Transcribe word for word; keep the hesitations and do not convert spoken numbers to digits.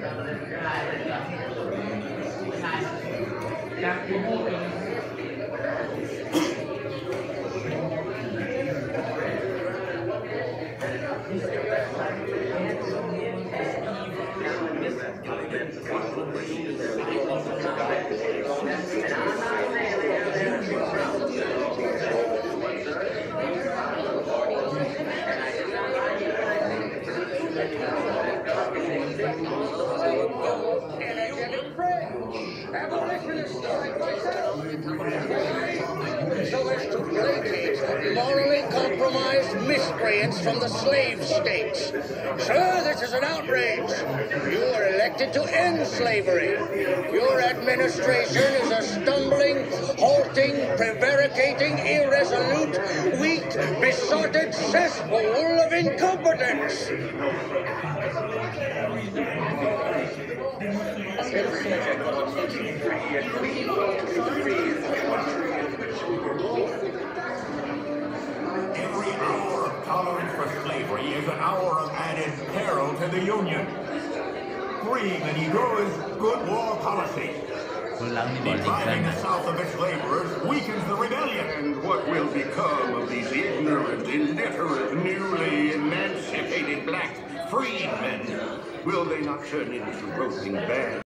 So as to placate morally compromised miscreants from the slave states. Sir, this is an outrage. You were elected to end slavery. Your administration is a stumbling, halting, prevaricating, irresolute, weak, besotted cesspool of incompetence. Every hour of tolerance for slavery is an hour of added peril to the Union. Freeing the Negro is good war policy. Depriving the South of its laborers weakens the rebellion. And what will become of these ignorant, illiterate, newly emancipated black freedmen? Will they not turn into roving bands?